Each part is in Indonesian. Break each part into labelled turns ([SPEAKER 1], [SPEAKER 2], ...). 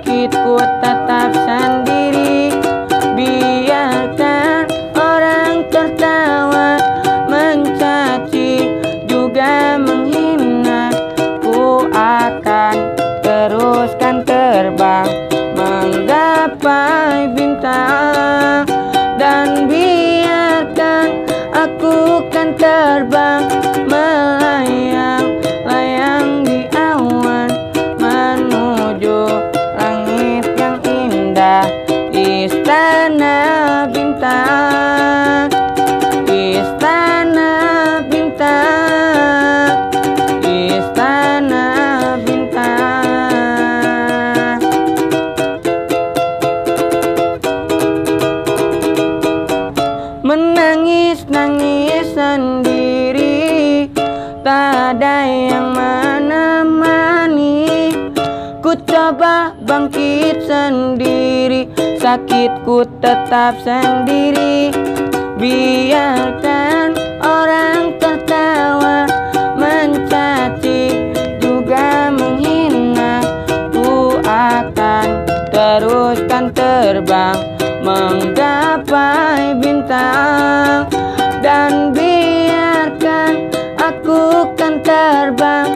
[SPEAKER 1] sakitku tetap sendiri. Biarkan orang tertawa, mencaci, juga menghina. Ku akan teruskan terbang, menggapai bintang. Dan biarkan aku kan terbang, melayang-layang di awan, menuju langit yang indah. Istana bintang, istana bintang, istana bintang. Menangis-nangis sendiri, tak ada yang menemani. Ku coba bangkit sendiri, sakitku tetap sendiri. Biarkan orang tertawa, mencaci, juga menghina. Ku akan teruskan terbang, menggapai bintang. Dan biarkan aku kan terbang,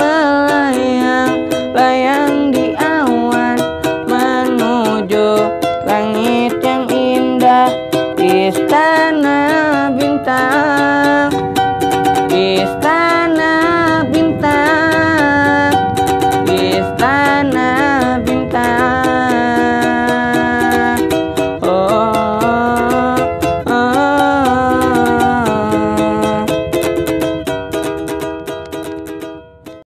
[SPEAKER 1] melayang-layang di awan, menuju langit yang indah. Istana bintang.